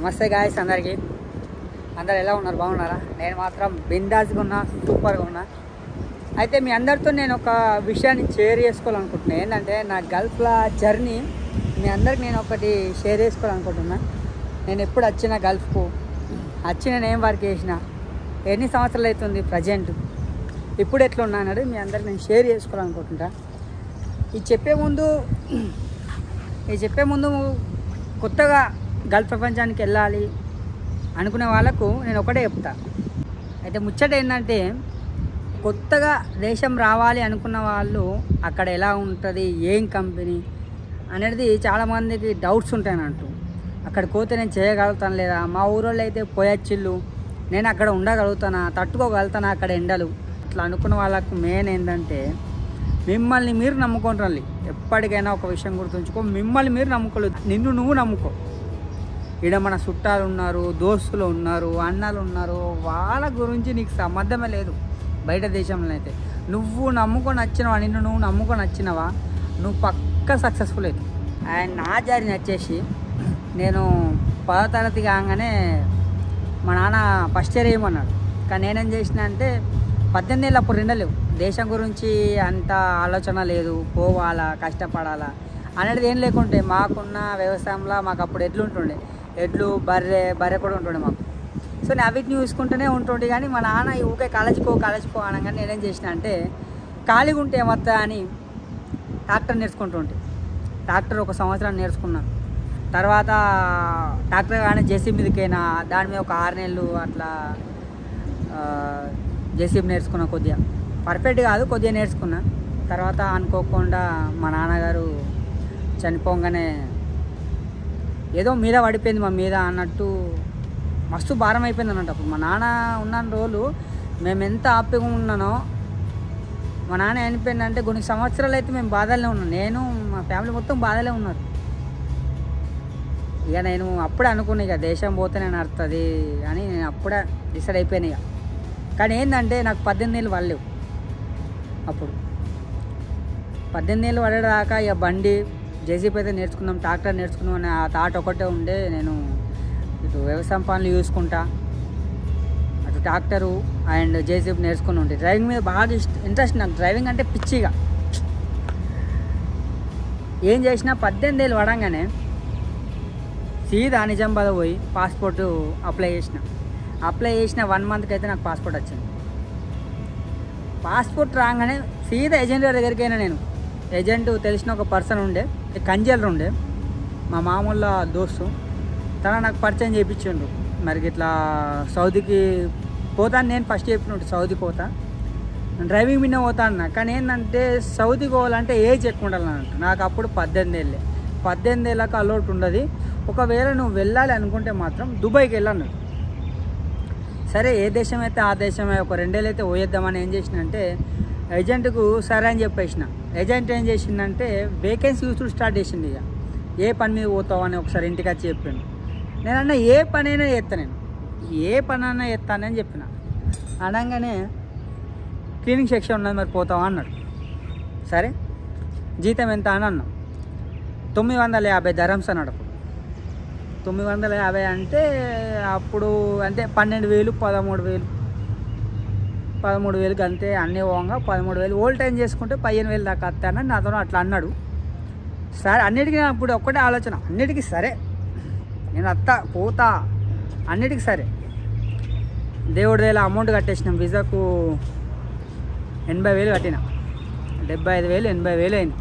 నమస్తే గాయస్ అందరికీ. అందరు ఎలా ఉన్నారు? బాగున్నారా? నేను మాత్రం బిందాస్గా ఉన్నా, సూపర్గా ఉన్నా. అయితే మీ అందరితో నేను ఒక విషయాన్ని షేర్ చేసుకోవాలనుకుంటున్నాను. ఏంటంటే నా గల్ఫ్లో జర్నీ మీ అందరికి నేను ఒకటి షేర్ చేసుకోవాలనుకుంటున్నా. నేను ఎప్పుడు వచ్చిన గల్ఫ్కు వచ్చి నేను ఏం వర్క్ చేసిన, ఎన్ని సంవత్సరాలు అవుతుంది ప్రజెంట్, ఇప్పుడు ఎట్లా ఉన్నా అన్నది మీ అందరికి నేను షేర్ చేసుకోవాలనుకుంటున్నా. ఇది చెప్పే ముందు కొత్తగా గల్ఫ్ ప్రపంచానికి వెళ్ళాలి అనుకునే వాళ్ళకు నేను ఒకటే చెప్తా. అయితే ముచ్చట ఏంటంటే, కొత్తగా దేశం రావాలి అనుకున్న వాళ్ళు అక్కడ ఎలా ఉంటుంది, ఏం కంపెనీ అనేది చాలామందికి డౌట్స్ ఉంటాయనంటూ. అక్కడికి పోతే నేను చేయగలుగుతాను లేదా, మా ఊరోళ్ళు అయితే పోయొచ్చిళ్ళు, నేను అక్కడ ఉండగలుగుతానా, తట్టుకోగలుగుతానా అక్కడ ఎండలు, అట్లా అనుకున్న వాళ్ళకు మెయిన్ ఏంటంటే మిమ్మల్ని మీరు నమ్ముకుంటారు. ఎప్పటికైనా ఒక విషయం గుర్తుంచుకో, మిమ్మల్ని మీరు నమ్ముకోలేదు, నిన్ను నువ్వు నమ్ముకో. ఇక్కడ మన చుట్టాలు ఉన్నారు, దోస్తులు ఉన్నారు, అన్నలు ఉన్నారు, వాళ్ళ గురించి నీకు సంబంధమే లేదు. బయట దేశంలో అయితే నువ్వు నమ్ముకొని వచ్చినవా, నిన్ను నువ్వు నమ్ముకొని వచ్చినవా, నువ్వు పక్కా సక్సెస్ఫుల్ అవుతావు. అండ్ నా జర్నీ వచ్చేసి, నేను 10వ తరగతి కాగానే మా నాన్న ఫస్ట్ ఇయర్ వేయమన్నాడు. కానీ నేనేం చేసిన అంటే 18 ఏళ్ళు అప్పుడు రెండలేవు, దేశం గురించి అంత ఆలోచన లేదు, పోవాలా కష్టపడాలా అనేది ఏం లేకుంటే, మాకున్న వ్యవసాయంలో మాకు అప్పుడు ఎడ్లు ఉంటుండే, ఎడ్లు బర్రె కూడా ఉంటుండే మాకు. సో నేను అవిటిని చూసుకుంటూనే ఉంటుండే. కానీ మా నాన్న ఊకే కాలేజీకో అనగానే నేనేం చేసిన అంటే, ఖాళీగా ఉంటే ఏమవుతా అని ట్రాక్టర్ నేర్చుకుంటుంటే, ట్రాక్టర్ 1 సంవత్సరం నేర్చుకున్నాను. తర్వాత ట్రాక్టర్ కానీ జేసీబీ మీదకైనా, దాని మీద ఒక 6 నెలలు అట్లా జేసీబీ నేర్చుకున్నా. కొద్దిగా పర్ఫెక్ట్ కాదు, కొద్దిగా నేర్చుకున్నా. తర్వాత అనుకోకుండా మా నాన్నగారు చనిపోగానే ఏదో మీద పడిపోయింది మా మీద అన్నట్టు, మస్తు భారం అయిపోయింది అన్నట్టు. అప్పుడు మా నాన్న ఉన్న రోజులు మేము ఎంత హ్యాపీగా ఉన్నానో, మా నాన్న చనిపోయిందంటే కొన్ని సంవత్సరాలు అయితే మేము బాధలే ఉన్నాం, నేను మా ఫ్యామిలీ మొత్తం బాధలే ఉన్నారు. ఇక నేను అప్పుడే అనుకున్నా, ఇక దేశం పోతే నేను అర్థది అని నేను అప్పుడే డిసైడ్ అయిపోయాను ఇక. కానీ ఏంటంటే నాకు 18 ఏళ్ళు పడలేవు. అప్పుడు 18 ఏళ్ళు పడేదాకా ఇక బండి జేసీబీ అయితే నేర్చుకున్నాం, ట్రాక్టర్ నేర్చుకున్నాం అని ఆ థాట్ ఒకటే ఉండే. నేను ఇటు వ్యవసాయం పనులు చూసుకుంటా, అటు ట్రాక్టరు అండ్ జేసీబీ నేర్చుకుని ఉంటే, డ్రైవింగ్ మీద బాగా ఇంట్రెస్ట్. నాకు డ్రైవింగ్ అంటే పిచ్చిగా. ఏం చేసినా 18 ఏళ్ళు పడంగానే సీదా నిజామాబాద్ పోయి పాస్పోర్టు అప్లై చేసిన 1 మంత్కి అయితే నాకు పాస్పోర్ట్ వచ్చింది. పాస్పోర్ట్ రాగానే సీదా ఏజెంట్ గారి దగ్గరికి అయినా. నేను ఏజెంట్ తెలిసిన ఒక పర్సన్ ఉండే, కంజల్ర్ ఉండే, మా మామూలు దోస్తు, తన నాకు పరిచయం చేయించిండు. మరి ఇట్లా సౌదీకి పోతాను నేను ఫస్ట్ చెప్పినట్టు, సౌదీకి పోతా, డ్రైవింగ్ మీద పోతా అన్నా. కానీ ఏంటంటే సౌదీకి పోవాలంటే ఏజ్ ఎక్కువ ఉండాలన్నట్టు. నాకు అప్పుడు 18 ఏళ్ళే. 18 ఏళ్ళకి అలౌట్ ఉండదు. ఒకవేళ నువ్వు వెళ్ళాలి అనుకుంటే మాత్రం దుబాయ్కి వెళ్ళన్నాడు. సరే ఏ దేశం అయితే ఆ దేశమే, ఒక 2 ఏళ్ళు అయితే పోయేద్దామని ఏం చేసినంటే ఏజెంట్కు సరే అని చెప్పేసిన. ఏజెంట్ ఏం చేసిందంటే వేకెన్సీ చూసుడు స్టార్ట్ చేసింది. ఇక ఏ పని మీద పోతావు అని ఒకసారి ఇంటికి వచ్చి చెప్పాను. నేనన్నా ఏ పనైనా చేస్తాను, నేను ఏ పనైనా చేస్తానని చెప్పిన. అనగానే క్లీనింగ్ సెక్షన్ ఉన్నది, మరి పోతావా అన్నాడు. సరే జీతం ఎంత అని అన్నాం. 950 దరమ్స్ అన్నాడు. అప్పుడు 950 అంటే అప్పుడు అంటే 12,000 13,000 అంతే. అన్నీ పోగా 13,000 ఓల్డ్ టైం చేసుకుంటే 15,000 దాకా వస్తానని నాతో అట్లా అన్నాడు. సరే అన్నిటికీ అప్పుడు ఒక్కటే ఆలోచన, అన్నిటికీ సరే నేను పోతా అన్నిటికీ సరే. దేవుడి దగ్గర అమౌంట్ కట్టేసినాం. వీసాకు 80,000 కట్టిన, 75,000 80,000 అయింది.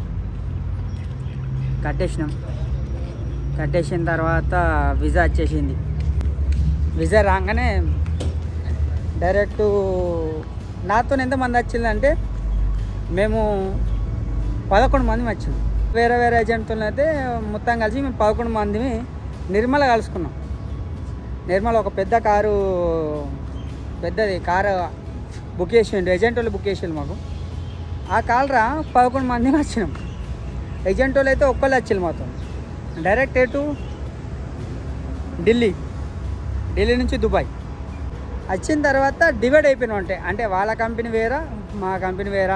కట్టేసిన తర్వాత వీసా వచ్చేసింది. వీసా రాగానే డైరెక్టు నాతో ఎంతమంది వచ్చిందంటే, మేము 11 మంది వచ్చింది. వేరే ఏజెంట్తో అయితే మొత్తం కలిసి మేము 11 మందిని నిర్మల కలుసుకున్నాం. నిర్మల ఒక పెద్దది కారు బుక్ చేసిండు, ఏజెంట్ వాళ్ళు బుక్ చేసిండు మాకు. ఆ కారురా 11 మందిని వచ్చినాం. ఏజెంట్ వాళ్ళు అయితే ఒక్కళ్ళు వచ్చింది మాతో. డైరెక్ట్ ఢిల్లీ నుంచి దుబాయ్ వచ్చిన తర్వాత డివైడ్ అయిపోయినా ఉంటాయి. అంటే వాళ్ళ కంపెనీ వేరా, మా కంపెనీ వేరా.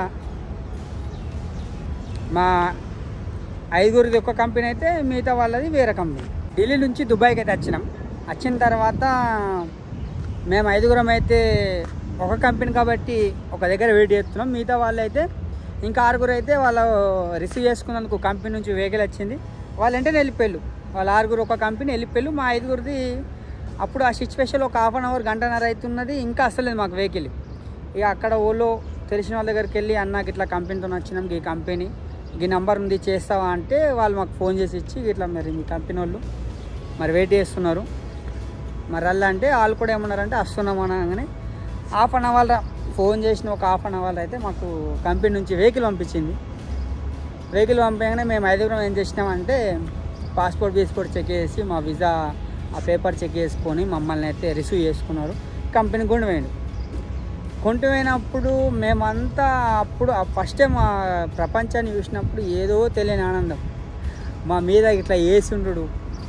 మా 5గురిది ఒక కంపెనీ అయితే మిగతా వాళ్ళది వేరే కంపెనీ. ఢిల్లీ నుంచి దుబాయ్కి అయితే వచ్చినాం. వచ్చిన తర్వాత మేము 5గురం అయితే ఒక కంపెనీ కాబట్టి ఒక దగ్గర వెయిట్ చేస్తున్నాం. మిగతా వాళ్ళు అయితే ఇంకా 6గురు అయితే వాళ్ళు రిసీవ్ చేసుకున్నందుకు కంపెనీ నుంచి వెహికల్ వచ్చింది. వాళ్ళు వెంటనే వెళ్ళిపోయారు. వాళ్ళు 6గురు ఒక కంపెనీ వెళ్ళిపోయారు. మా 5గురిది అప్పుడు ఆ సిచ్యువేషన్ ఒక హాఫ్ అన్ అవర్ గంటన్నర అవుతున్నది, ఇంకా అసలేదు మాకు వెహికల్. ఇక అక్కడ ఓలో తెలిసిన వాళ్ళ దగ్గరికి వెళ్ళి అన్నకి ఇట్లా కంపెనీతో వచ్చినాం, ఈ కంపెనీ ఈ నెంబర్ ఉంది చేస్తావా అంటే వాళ్ళు మాకు ఫోన్ చేసి ఇచ్చి ఇట్లా మరి మీ కంపెనీ వాళ్ళు మరి వెయిట్ చేస్తున్నారు మరి అలా అంటే వాళ్ళు కూడా ఏమన్నారంటే వస్తున్నాం అనగానే హాఫ్ అన్ అవర్ ఫోన్ చేసిన ఒక హాఫ్ అన్ అవర్ అయితే మాకు కంపెనీ నుంచి వెహికల్ పంపించింది. వెహికల్ పంపగానే మేము 5గురం ఏం చేసినామంటే పాస్పోర్ట్ చెక్ చేసి మా వీసా ఆ పేపర్ చెక్ చేసుకొని మమ్మల్ని అయితే రిసీవ్ చేసుకున్నారు. కంపెనీ కొంటుపోయినప్పుడు మేమంతా అప్పుడు ఫస్ట్ టైం ఆ ప్రపంచాన్ని చూసినప్పుడు ఏదో తెలియని ఆనందం. మా మీద ఇట్లా వేసిండు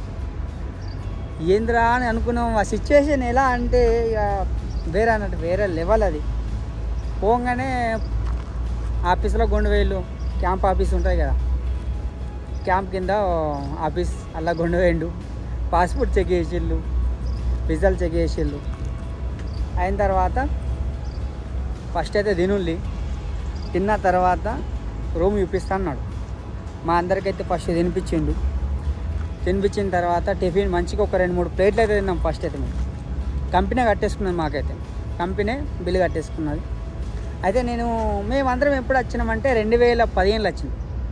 ఏంద్రా అని అనుకున్నాం. ఆ సిచ్యువేషన్ ఎలా అంటే ఇక వేరే అన్నట్టు వేరే లెవెల్ అది. పోగానే ఆఫీస్లో గుండెవేళ్ళు క్యాంప్ ఆఫీస్ ఉంటుంది కదా, క్యాంప్ కింద ఆఫీస్ అలా గుండెవేయండు. పాస్పోర్ట్ చెక్ చేసిళ్ళు, విజాలు చెక్ చేసిళ్ళు. అయిన తర్వాత ఫస్ట్ అయితే తిన్న తర్వాత రూమ్ చూపిస్తా అన్నాడు. మా అందరికైతే ఫస్ట్ తినిపించిన తర్వాత టిఫిన్ మంచిగా ఒక 2-3 ప్లేట్లు అయితే తిన్నాం. ఫస్ట్ అయితే మేము కంపెనీ కట్టేసుకున్నది, మాకైతే కంపెనీ బిల్లు కట్టేసుకున్నది. అయితే మేమందరం ఎప్పుడు వచ్చినామంటే 2015లో వచ్చింది.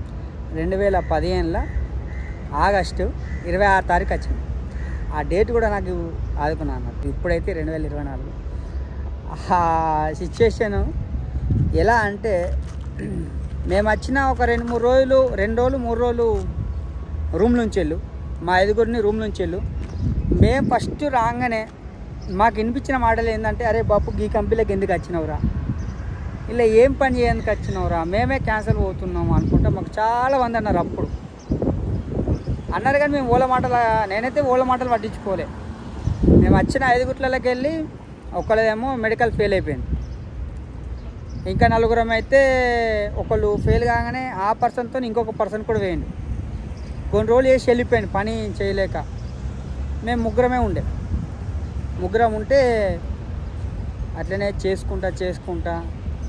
2015లో ఆగస్టు 26 తారీఖు వచ్చింది. ఆ డేట్ కూడా నాకు ఆదుకున్నాను అన్నట్టు. ఇప్పుడైతే 2024. ఆ సిచ్యువేషను ఎలా అంటే మేము వచ్చిన ఒక 2 రోజులు 3 రోజులు రూమ్ నుంచి వెళ్ళు, మా 5గురిని రూమ్ నుంచి వెళ్ళు. మేము ఫస్ట్ రాగానే మాకు వినిపించిన మాటలు ఏంటంటే, అరే బాపు ఈ కంపెనీలోకి ఎందుకు వచ్చినావురా, ఇలా ఏం పని చేయడానికి వచ్చినావురా, మేమే క్యాన్సల్ పోతున్నాము అనుకుంటా మాకు చాలా మంది అన్నారు. అప్పుడు అన్నారు కానీ మేము నేనైతే ఓల మాటలు పట్టించుకోలే. మేము వచ్చిన 5గుట్లకి వెళ్ళి ఒకళ్ళేమో మెడికల్ ఫెయిల్ అయిపోయింది, ఇంకా 4గురం అయితే ఒకళ్ళు ఫెయిల్ కాగానే ఆ పర్సన్తో ఇంకొక పర్సన్ కూడా వేయండి. కొన్ని రోజులు చేసి వెళ్ళిపోయింది పని చేయలేక. మేము ముగ్గురం ఉంటే అట్లనే చేసుకుంటా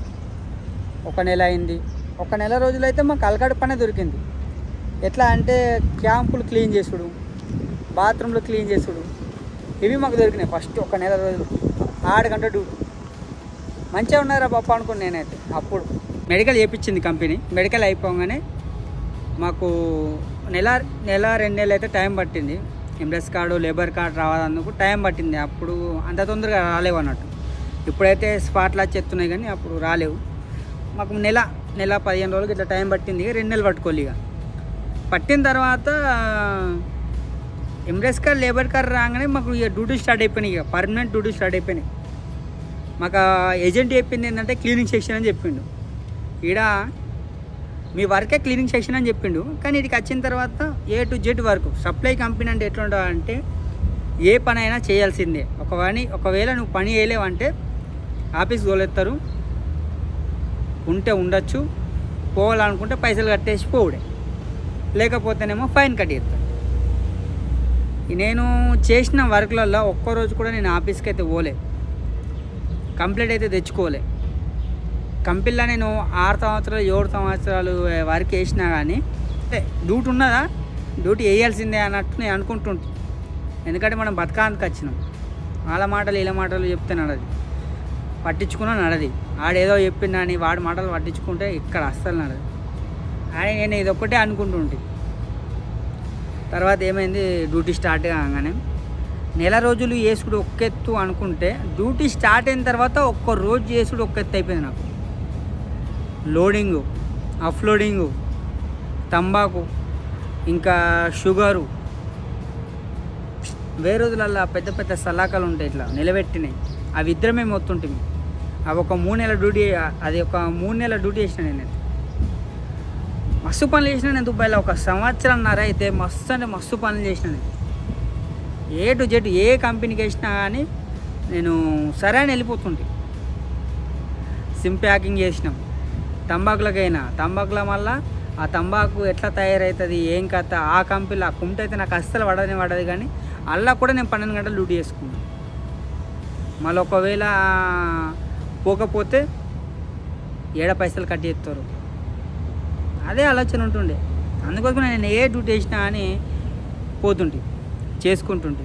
1 నెల అయింది. 1 నెల రోజులైతే మాకు అలకడ పనే దొరికింది. ఎట్లా అంటే క్యాంపులు క్లీన్ చేసుడు, బాత్రూమ్లు క్లీన్ చేసుడు, ఇవి మాకు దొరికినాయి ఫస్ట్ 1 నెల రోజులు. 6 గంటల డ్యూటీ మంచిగా ఉన్నారా బాప అనుకుని నేనైతే. అప్పుడు మెడికల్ చేయించింది కంపెనీ. మెడికల్ అయిపోగానే మాకు నెల 2 నెలలు అయితే టైం పట్టింది. ఎంప్లాయీస్ కార్డు లేబర్ కార్డు రావాలందుకు టైం పట్టింది. అప్పుడు అంత తొందరగా రాలేవు అన్నట్టు. ఇప్పుడైతే స్పాట్లో చెప్తున్నాయి కానీ అప్పుడు రాలేవు. మాకు నెల 15 రోజులకి ఇట్లా టైం పట్టింది. 2 నెలలు పట్టుకోవాలి. ఇక పట్టిన తర్వాత ఎంప్లాయీస్ కార్డు లేబర్ కార్డు రాగానే మాకు ఇక డ్యూటీ స్టార్ట్ అయిపోయినాయి. ఇక పర్మనెంట్ డ్యూటీ స్టార్ట్ అయిపోయినాయి. మాకు ఏజెంట్ చెప్పింది ఏంటంటే క్లీనింగ్ సెక్షన్ అని చెప్పిండు. ఈడ మీ వర్కే క్లీనింగ్ సెక్షన్ అని చెప్పిండు. కానీ ఇక్కడికి వచ్చిన తర్వాత A to Z వరకు సప్లై కంపెనీ అంటే ఎట్లా ఉండాలంటే ఏ పని అయినా చేయాల్సిందే. ఒకవేళ నువ్వు పని చేయలేవంటే ఆఫీస్ తోలెత్తారు, ఉంటే ఉండొచ్చు, పోవాలనుకుంటే పైసలు కట్టేసి పోవుడే, లేకపోతేనేమో ఫైన్ కట్టేస్తారు. నేను చేసిన వర్క్లలో ఒక్కరోజు కూడా నేను ఆఫీస్కి అయితే పోలే, కంప్లీట్ అయితే తెచ్చుకోలే. కంపెనీలో నేను 6 సంవత్సరాలు 7 సంవత్సరాలు వర్క్ వేసినా కానీ డ్యూటీ ఉన్నదా, డ్యూటీ వేయాల్సిందే అన్నట్టు నేను అనుకుంటుంటే. ఎందుకంటే మనం బతకానికి వచ్చినాం. వాళ్ళ మాటలు వీళ్ళ మాటలు చెప్తే నడది, పట్టించుకున్నా నడది. ఆడేదో చెప్పిండా అని వాడి మాటలు పట్టించుకుంటే ఇక్కడ అస్సలు నడది అని నేను ఇదొక్కటే అనుకుంటుంటే. తర్వాత ఏమైంది, డ్యూటీ స్టార్ట్ కాగానే నెల రోజులు చేసుడు ఒక్కెత్తు అనుకుంటే డ్యూటీ స్టార్ట్ అయిన తర్వాత ఒక్క రోజు చేసుడు ఒక్కెత్తు అయిపోయింది నాకు. లోడింగు, అఫ్లోడింగు, తంబాకు, ఇంకా షుగరు, వేరే రోజులల్లో పెద్ద పెద్ద సలాకాలు ఉంటాయి ఇట్లా నిలబెట్టినాయి. అవి ఇద్దరమే మొత్తుంటుంది. అవి ఒక 3 నెలల డ్యూటీ, అది ఒక 3 నెలల డ్యూటీ చేసిన నేనైతే. మస్తు పనులు చేసిన నేను దుబాయ్లో. 1 సంవత్సరంన్నర అయితే మస్తు అంటే మస్తు పనులు చేసిన నేను. A to Z ఏ కంపెనీకి వేసినా కానీ నేను సరే అని వెళ్ళిపోతుంటే. సిమ్ ప్యాకింగ్ చేసినాం, తంబాకులకైనా తంబాకుల మళ్ళీ ఆ తంబాకు ఎట్లా తయారవుతుంది ఏం కథ ఆ కంపెనీలో ఆ కుంట అయితే నాకు అస్సలు పడదు కానీ అలా కూడా నేను 12 గంటలు డ్యూటీ చేసుకున్నాను. మళ్ళీ ఒకవేళ పోకపోతే ఏడ పైసలు కట్ చేస్తారు, అదే ఆలోచన ఉంటుండే. అందుకోసం నేను ఏ డ్యూటీ చేసినా అని పోతుంటే చేసుకుంటుంటే.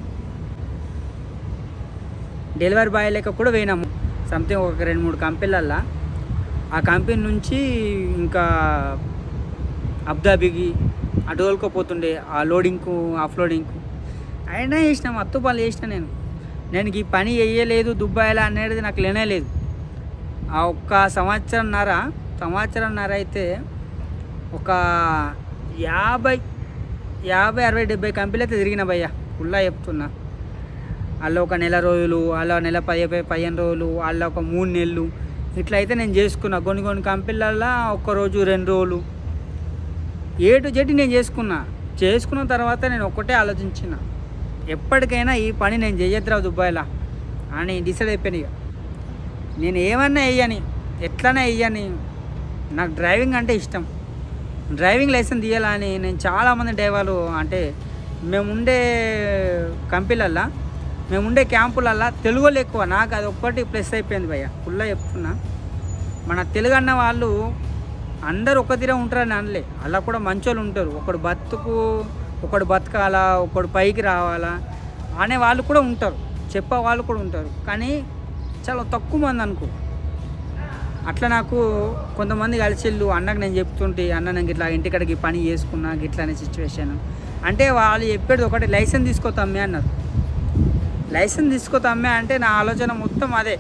డెలివరీ బాయ్ లెక్క కూడా పోయినాము సంథింగ్ ఒక 2-3 కంపెనీలల్లో. ఆ కంపెనీ నుంచి ఇంకా అబ్దాబికి అటు పోతుండే, ఆ లోడింగ్కు ఆఫ్లోడింగ్కు అయినా చేసినాము. అత్తు పనులు చేసిన నేను ఈ పని వేయలేదు దుబాయ్లో అనేది నాకు లేనే లేదు. ఆ ఒక్క సంవత్సరంన్నర అయితే ఒక 50, 60, 70 కంపెనీలు అయితే తిరిగిన భయ్య. ఫుల్లా చెప్తున్నా. అలా ఒక నెల రోజులు, అలా నెల 15 రోజులు, అలా ఒక 3 నెలలు ఇట్లా అయితే నేను చేసుకున్నా. కొన్ని కంపెనీలల్లో ఒక్కరోజు 2 రోజులు A to Z నేను చేసుకున్న తర్వాత నేను ఒక్కటే ఆలోచించిన, ఎప్పటికైనా ఈ పని నేను చేయొద్దురా దుబాయ్లో అని డిసైడ్ అయిపోయాను. ఇక నేను ఏమన్నా వేయని, ఎట్లనే వేయని, నాకు డ్రైవింగ్ అంటే ఇష్టం. డ్రైవింగ్ లైసెన్స్ తీయాలని నేను చాలామంది డ్రైవర్లు అంటే మేముండే కంపెనీలల్లో, మేముండే క్యాంపులల్లో తెలుగు వాళ్ళు ఎక్కువ. నాకు అది ఒక్కటి ప్లస్ అయిపోయింది భయ్య. ఫుల్గా చెప్తున్నా. మన తెలుగు అన్న వాళ్ళు అందరు ఒక తీరే ఉంటారని అనలే, అలా కూడా మంచోళ్ళు ఉంటారు. ఒకడు బతకాలా, ఒకడు పైకి రావాలా అనే వాళ్ళు కూడా ఉంటారు, చెప్పే వాళ్ళు కూడా ఉంటారు. కానీ చాలా తక్కువ మంది అనుకో. అట్లా నాకు కొంతమంది కలిసిళ్ళు, అన్నకు నేను చెప్తుంటే, అన్న నాకు ఇట్లా ఇంటికాడికి పని చేసుకున్నా ఇట్లా అనే సిచ్యువేషన్ అంటే వాళ్ళు చెప్పేది ఒకటి, లైసెన్స్ తీసుకోతమ్మే అన్నారు. లైసెన్స్ తీసుకోతమ్మే అంటే నా ఆలోచన మొత్తం అదే.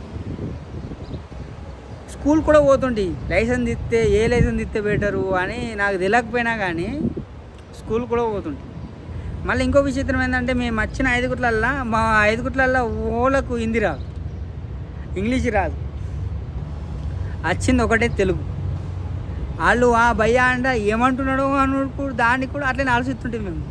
స్కూల్ కూడా పోతుండే, లైసెన్స్ ఏ లైసెన్స్ ఇస్తే బెటరు అని నాకు తెలియకపోయినా కానీ స్కూల్ కూడా పోతుండే. మళ్ళీ ఇంకో విచిత్రం ఏంటంటే, మేము వచ్చిన 5 గుట్లల్లో మా 5 గుట్లల్లో ఓలకు హిందీ రాదు, ఇంగ్లీష్ రాదు, వచ్చింది ఒకటే తెలుగు. వాళ్ళు ఆ భయ్యా అంటే ఏమంటున్నాడు అనుకుంటు దాన్ని కూడా అట్లనే ఆలోచిస్తుంటే మేము.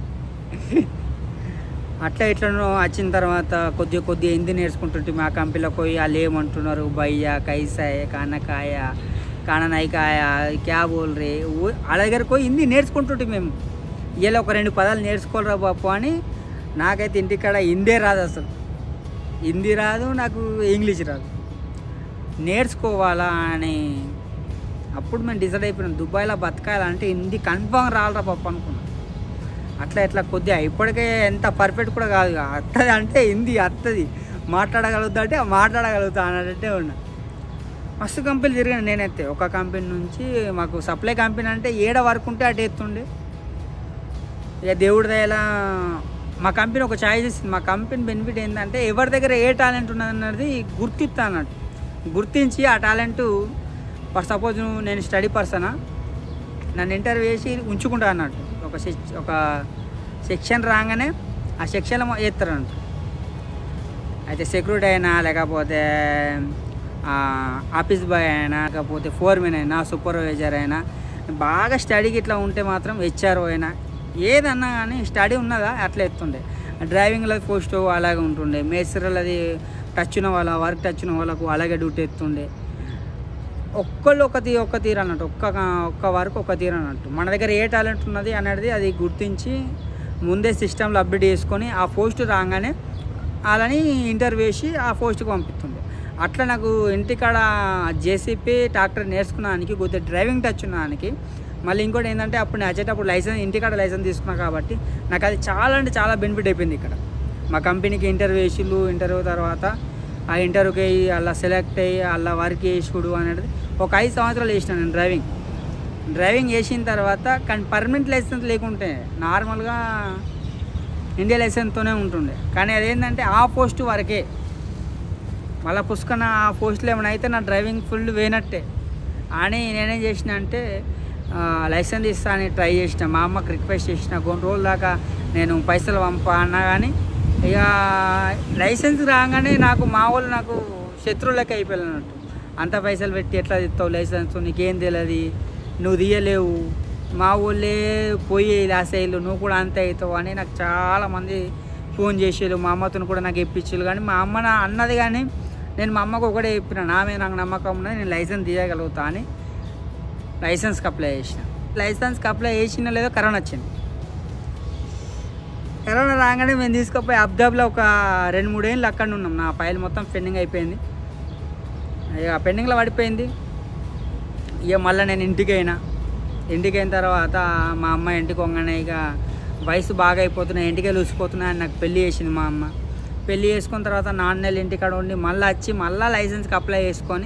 అట్లా ఇట్లా వచ్చిన తర్వాత కొద్దిగా హిందీ నేర్చుకుంటుంటే మా కంపెనీలోకి పోయి వాళ్ళు ఏమంటున్నారు, భయ్యా కైసాయ కానకాయ కాననాయికాయ క్యా బోల్ రే, వాళ్ళ దగ్గరకు పోయి హిందీ నేర్చుకుంటుంటే మేము. ఇలా ఒక 2 పదాలు నేర్చుకోరా బాపు అని. నాకైతే ఇంటికాడ హిందీ రాదు, అసలు హిందీ రాదు, నాకు ఇంగ్లీష్ రాదు. నేర్చుకోవాలా అని అప్పుడు మేము డిసైడ్ అయిపోయినాం, దుబాయ్లో బతకాలంటే హిందీ కన్ఫామ్ రాలరా పప్పు అనుకున్నాం. అట్లా కొద్దిగా ఇప్పటికే ఎంత పర్ఫెక్ట్ కూడా కాదు, అత్తది అంటే హిందీ అత్తది, మాట్లాడగలుగుతా అంటే మాట్లాడగలుగుతా అన్నట్టే ఉన్నా. మస్తు కంపెనీలు తిరిగాను నేనైతే. ఒక కంపెనీ నుంచి మాకు సప్లై కంపెనీ అంటే ఏడ వర్క్ ఉంటే అటు ఎత్తుండే. ఇక దేవుడి దయలా మా కంపెనీ ఒక ఛాయిస్ ఇస్తుంది. మా కంపెనీ బెనిఫిట్ ఏంటంటే ఎవరి దగ్గర ఏ టాలెంట్ ఉన్నది అన్నది గుర్తిస్తా అన్నట్టు. గుర్తించి ఆ టాలెంట్, ఫర్ సపోజ్ నేను స్టడీ పర్సనా, నన్ను ఇంటర్వ్యూ చేసి ఉంచుకుంటా అన్నట్టు. ఒక సెక్షన్ రాగానే ఆ సెక్షన్లో వేస్తారు అన్నట్టు. అయితే సెక్యూరిటీ అయినా, లేకపోతే ఆఫీస్ బాయ్ అయినా, లేకపోతే ఫోర్మెన్ అయినా, సూపర్వైజర్ అయినా, బాగా స్టడీకి ఇట్లా ఉంటే మాత్రం హెచ్ఆర్ఓ అయినా, ఏదన్నా కానీ స్టడీ ఉన్నదా అట్లా ఎత్తుండే. డ్రైవింగ్లో పోస్ట్ అలాగే ఉంటుండే. మేస్త్రీలది టచ్ ఉన్న వాళ్ళ వర్క్ టచ్ ఉన్న వాళ్ళకు అలాగే డ్యూటీ ఎత్తుండే. ఒక్కళ్ళు ఒక తీరు అన్నట్టు, ఒక్క వర్క్ ఒక తీరు అన్నట్టు. మన దగ్గర ఏ టాలెంట్ ఉన్నది అనేది అది గుర్తించి ముందే సిస్టంలో అప్డేట్ చేసుకొని ఆ పోస్ట్ రాగానే వాళ్ళని ఇంటర్వ్యూ చేసి ఆ పోస్ట్కి పంపిస్తుండే. అట్లా నాకు ఇంటికాడ జేసీపీ ట్రాక్టర్ నేర్చుకున్నానికి, కొద్దిగా డ్రైవింగ్ టచ్ ఉన్నదానికి. మళ్ళీ ఇంకోటి ఏంటంటే అప్పుడు నేను వచ్చేటప్పుడు ఇంటికాడ లైసెన్స్ తీసుకున్నా కాబట్టి నాకు అది చాలా అంటే చాలా బెనిఫిట్ అయిపోయింది. ఇక్కడ మా కంపెనీకి ఇంటర్వ్యూ తర్వాత ఆ ఇంటర్వ్యూకి అయ్యి అలా సెలెక్ట్ అయ్యి అలా వర్క్ చేసుడు అనేది ఒక 5 సంవత్సరాలు చేసిన నేను డ్రైవింగ్ చేసిన తర్వాత. కానీ పర్మనెంట్ లైసెన్స్ లేకుంటే నార్మల్గా ఇండియా లైసెన్స్తోనే ఉంటుండే. కానీ అదేంటంటే ఆ పోస్ట్ వరకే, మళ్ళీ పుష్కన ఆ పోస్టులో ఏమైనా అయితే నా డ్రైవింగ్ ఫుల్ వేనట్టే అని నేనేం చేసిన అంటే లైసెన్స్ ఇస్తా అని ట్రై చేసిన. మా అమ్మకి రిక్వెస్ట్ చేసిన, కొన్ని రోజుల దాకా నేను పైసలు పంపా అన్నా కానీ ఇక లైసెన్స్ రాగానే మా వాళ్ళు నాకు శత్రువులకి అయిపోయినట్టు. అంత పైసలు పెట్టి ఎట్లా తీస్తావు లైసెన్స్, నీకేం తెలియదు, నువ్వు తీయలేవు, మా ఊళ్ళే పోయి లాస్ అయ్యారు, నువ్వు కూడా అంతే అవుతావు అని నాకు చాలామంది ఫోన్ చేసేళ్ళు. మా అమ్మతో కూడా నాకు ఇప్పించారు. కానీ మా అమ్మ అన్నది కానీ నేను మా అమ్మకు ఒకటే చెప్పిన, నాకు నమ్మకం ఉన్నది, నేను లైసెన్స్ తీయగలుగుతా అని లైసెన్స్కి అప్లై చేసిన. లైసెన్స్కి అప్లై చేసిన లేదో కరోనా వచ్చింది. కరోనా రాగానే మేము తీసుకుపోయి అబ్దాబ్లో ఒక 2-3 ఏళ్ళు అక్కడ ఉన్నాం. నా ఫైల్ మొత్తం పెండింగ్ అయిపోయింది. ఇక పెండింగ్లో పడిపోయింది. ఇక మళ్ళీ నేను ఇంటికి అయిన తర్వాత మా అమ్మ ఇంటికి వంగనే ఇక వయసు బాగా అయిపోతున్నాయి, ఇంటికే లూసిపోతున్నాయి అని నాకు పెళ్ళి చేసింది మా అమ్మ. పెళ్ళి చేసుకున్న తర్వాత 4 నెలలు ఇంటికాడ ఉండి మళ్ళీ లైసెన్స్కి అప్లై చేసుకొని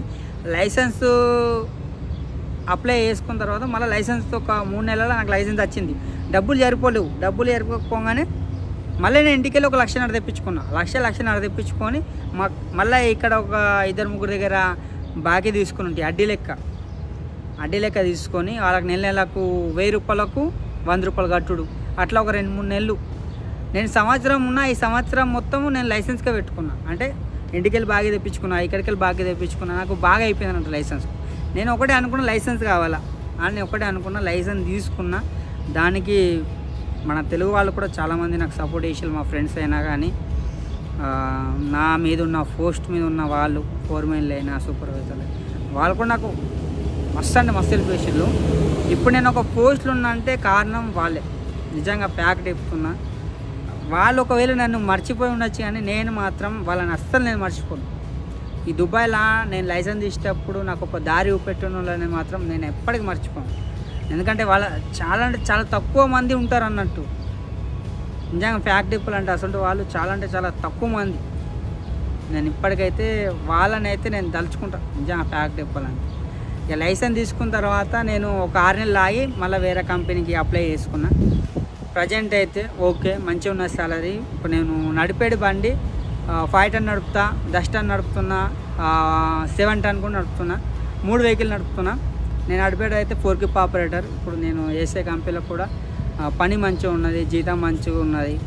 అప్లై చేసుకున్న తర్వాత మళ్ళీ లైసెన్స్తో ఒక 3 నెలల నాకు లైసెన్స్ వచ్చింది. డబ్బులు సరిపోగానే మళ్ళీ నేను ఇంటికి వెళ్ళి 1,00,000 తెప్పించుకున్నా. 1,00,000 తెప్పించుకొని మళ్ళీ ఇక్కడ ఒక 2-3 దగ్గర బాకీ తీసుకుని ఉంటాయి అడ్డీ లెక్క తీసుకొని వాళ్ళకి నెలకు 1,000 రూపాయలకు 100 రూపాయలు కట్టుడు. అట్లా ఒక 2-3 నెలలు నేను సంవత్సరం ఉన్నా. ఈ సంవత్సరం మొత్తము నేను లైసెన్స్గా పెట్టుకున్నా. అంటే ఇంటికి వెళ్ళి బాగా తెప్పించుకున్నా, ఇక్కడికి వెళ్ళి బాగా తెప్పించుకున్నా. నాకు బాగా అయిపోయింది అంటే లైసెన్స్. నేను ఒకటే అనుకున్న లైసెన్స్ కావాలా అని ఒకటే అనుకున్న లైసెన్స్ తీసుకున్నా. దానికి మన తెలుగు వాళ్ళు కూడా చాలామంది నాకు సపోర్ట్ చేసారు. మా ఫ్రెండ్స్ అయినా కానీ నా మీద ఉన్న పోస్ట్ మీద ఉన్న వాళ్ళు, ఫోర్మెన్లు అయినా సూపర్వైజర్లు వాళ్ళు కూడా నాకు మస్తు హెల్ప్ చేసారు. ఇప్పుడు నేను ఒక పోస్టులు ఉన్నా అంటే కారణం వాళ్ళే. నిజంగా ఫ్యాక్ట్ చెప్తున్నా. వాళ్ళు ఒకవేళ నన్ను మర్చిపోయి ఉండొచ్చు కానీ నేను మాత్రం వాళ్ళని అస్సలు మర్చిపోను. ఈ దుబాయ్లో నేను లైసెన్స్ తీసేటప్పుడు నాకు ఒక దారి చూపెట్టిన వాళ్ళని మాత్రం నేను ఎప్పటికీ మర్చిపోను. ఎందుకంటే చాలా తక్కువ మంది ఉంటారు అన్నట్టు. నిజంగా ఫ్యాక్ట్ చెప్పాలంటే అసలు వాళ్ళు చాలా తక్కువ మంది. నేను ఇప్పటికైతే వాళ్ళని అయితే నేను తలుచుకుంటాను నిజంగా ఫ్యాక్ట్ చెప్పాలంటే. ఇక లైసెన్స్ తీసుకున్న తర్వాత నేను ఒక 6 నెలలు ఆగి మళ్ళీ వేరే కంపెనీకి అప్లై చేసుకున్నా. ప్రజెంట్ అయితే ఓకే, మంచిగా ఉన్న సాలరీ. ఇప్పుడు నేను నడిపేది బండి 5 టన్ నడుపుతా, డస్టర్ నడుపుతున్నా, 7 టన్ కూడా నడుపుతున్నా, 3 వెహికల్ నడుపుతున్నా. నేను నడిపేది అయితే 4K ఆపరేటర్. ఇప్పుడు నేను వేసే కంపెనీలో కూడా పని మంచిగా ఉన్నది, జీతం మంచిగా ఉన్నది.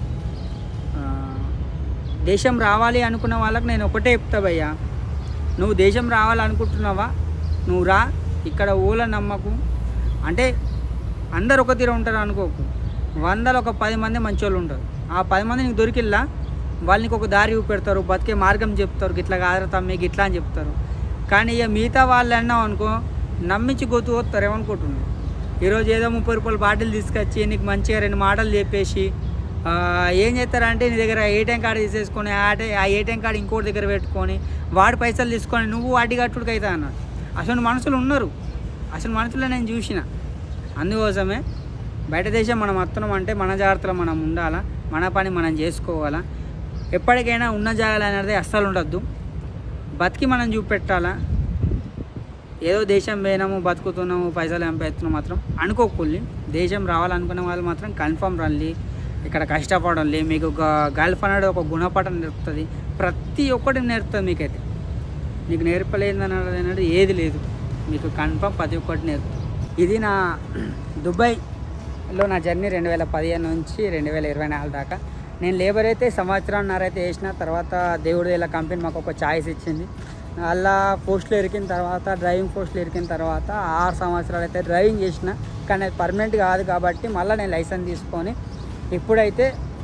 దేశం రావాలి అనుకున్న వాళ్ళకి నేను ఒకటే చెప్తా భయ్యా, నువ్వు దేశం రావాలనుకుంటున్నావా, నువ్వు రా. ఇక్కడ ఊళ్ళ నమ్మకు. అంటే అందరు ఒక తీరు ఉంటారు అనుకోకు. 100లో ఒక 10 మంది మంచి వాళ్ళు ఉంటారు. ఆ 10 మంది నీకు దొరికిల్లా వాళ్ళు నీకు ఒక దారి చూపెడతారు, బతికే మార్గం చెప్తారు. గిట్లా కాదురా తమ్మి గిట్లా అని చెప్తారు. కానీ ఇక మిగతా వాళ్ళు అన్నావు అనుకో, నమ్మించి వస్తారు. ఏమనుకుంటున్నావు? ఈరోజు ఏదో 30 రూపాయల బాటిల్ తీసుకొచ్చి నీకు మంచిగా 2 మాటలు చెప్పేసి ఏం చేస్తారంటే నీ దగ్గర ATM కార్డు తీసేసుకొని ఆ ATM కార్డు ఇంకోటి దగ్గర పెట్టుకొని వాడి పైసలు తీసుకొని నువ్వు వాటి కట్టుడికి అవుతా అన్నాడు. అసలు మనుషులు ఉన్నారు. అసలు మనుషుల్లో నేను చూసిన. అందుకోసమే బయట దేశం మనం వస్తున్నాం అంటే మన జాగ్రత్తలో మనం ఉండాలా, మన పని మనం చేసుకోవాలా. ఎప్పటికైనా ఉన్న జాగాలు అనేది అస్సలు ఉండద్దు. బతికి మనం చూపెట్టాలా. ఏదో దేశం పోయినాము, బతుకుతున్నాము, పైసలు ఎంపేస్తున్నాం మాత్రం అనుకోకూడదు. దేశం రావాలనుకునే వాళ్ళు మాత్రం కన్ఫర్మ్ రండి. ఇక్కడ కష్టపడాలి. మీకు ఒక గల్ఫ్ అనేది ఒక గుణపాఠం నేర్పుతుంది. ప్రతి ఒక్కటి నేర్పుతుంది. మీకైతే మీకు నేర్పలేదు అనేది ఏది లేదు. మీకు కన్ఫర్మ్ ప్రతి ఒక్కటి నేర్పుతుంది. ఇది నా దుబాయ్లో నా జర్నీ 2015 నుంచి 2024 దాకా. నేను లేబర్ అయితే 1.5 సంవత్సరాలు అయితే వేసిన. తర్వాత దేవుడు ఇలా కంపెనీ మాకు ఒక ఛాయిస్ ఇచ్చింది. అలా పోస్టులు ఎరికిన తర్వాత, డ్రైవింగ్ పోస్టులు ఎరికిన తర్వాత 6 సంవత్సరాలు అయితే డ్రైవింగ్ చేసిన. కానీ అది పర్మనెంట్ కాదు కాబట్టి మళ్ళీ నేను లైసెన్స్ తీసుకొని ఇప్పుడైతే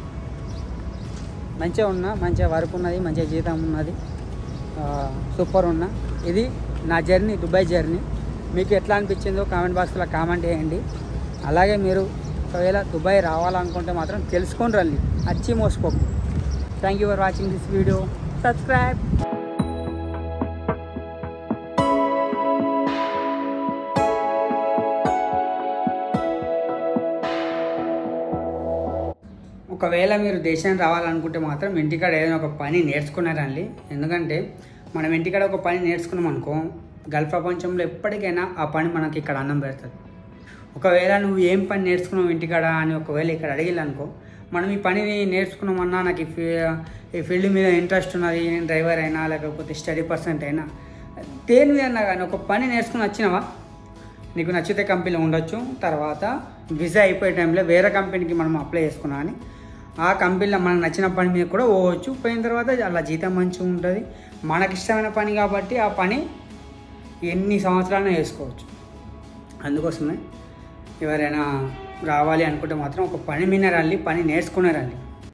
మంచిగా ఉన్నా. మంచిగా వర్క్ ఉన్నది, మంచిగా జీతం ఉన్నది, సూపర్ ఉన్నా. ఇది నా జర్నీ, దుబాయ్ జర్నీ. మీకు ఎట్లా అనిపించిందో కామెంట్ బాక్స్లో కామెంట్ చేయండి. అలాగే మీరు ఒకవేళ దుబాయ్ రావాలనుకుంటే మాత్రం తెలుసుకొని రండి, వచ్చి మోసపోకు. Thank you for watching this video. Subscribe. ఒకవేళ మీరు దేశానికి రావాలనుకుంటే మాత్రం ఇంటికాడ ఏదైనా ఒక పని నేర్చుకున్నారండి. ఎందుకంటే మనం ఇంటికాడ ఒక పని నేర్చుకున్నాం అనుకో, గల్ఫ్ ప్రపంచంలో ఎప్పటికైనా ఆ పని మనకి ఇక్కడ అన్నం పెడుతుంది. ఒకవేళ నువ్వు ఏం పని నేర్చుకున్నావు ఇంటికాడ అని ఒకవేళ ఇక్కడ అడిగిల్లనుకో, మనం ఈ పనిని నేర్చుకున్నామన్నా నాకు ఈ ఫీల్డ్ మీద ఇంట్రెస్ట్ ఉన్నది, నేను డ్రైవర్ అయినా లేకపోతే స్టడీ పర్సెంట్ అయినా దేని మీద అన్నా కానీ ఒక పని నేర్చుకుని వచ్చినావా, నీకు నచ్చితే కంపెనీలో ఉండొచ్చు. తర్వాత వీసా అయిపోయే టైంలో వేరే కంపెనీకి మనం అప్లై చేసుకున్నా అని ఆ కంపెనీలో మనకు నచ్చిన పని మీద కూడా పోవచ్చు. పోయిన తర్వాత అలా జీతం మంచిగా ఉంటుంది. మనకి ఇష్టమైన పని కాబట్టి ఆ పని ఎన్ని సంవత్సరాలైనా చేసుకోవచ్చు. అందుకోసమే ఎవరైనా రావాలి అనుకుంటే మాత్రం ఒక పని మీద రండి, పని నేర్చుకునే రండి.